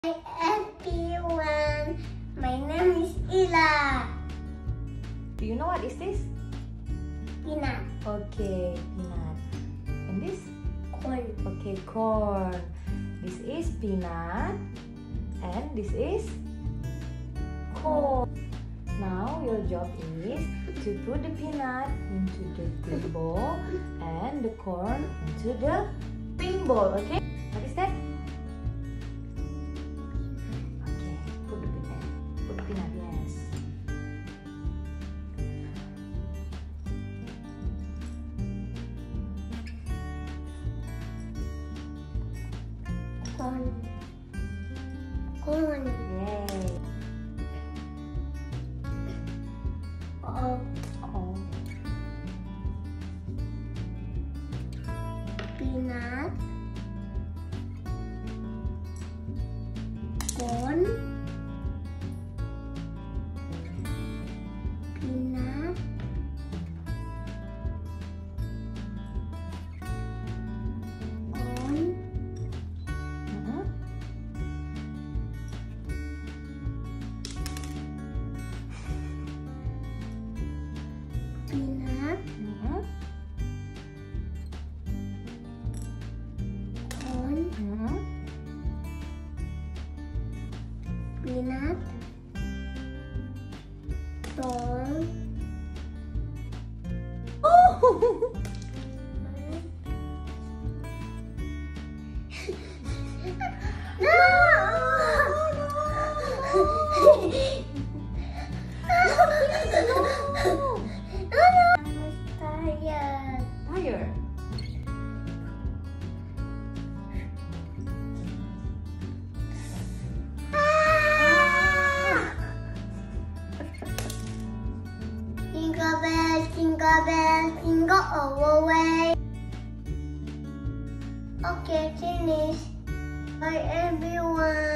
Hi everyone, my name is Ila. Do you know what is this? Peanut. Okay, peanut. And this? Corn. Okay, corn. This is peanut. And this is corn. Now your job is to put the peanut into the green bowl and the corn into the pink bowl. Okay? What is that? Okay, put the peanut. Put the peanut, yes. Corn. Corn. Yay. Oh. Oh. Peanut. Corn. Peanut. Corn. Mhm. Peanut. Mhm. Corn. Mhm. Peanut. Corn. Oh! I'm tired. Tired. Jingle bell, jingle all the way. Okay, finish. Bye everyone.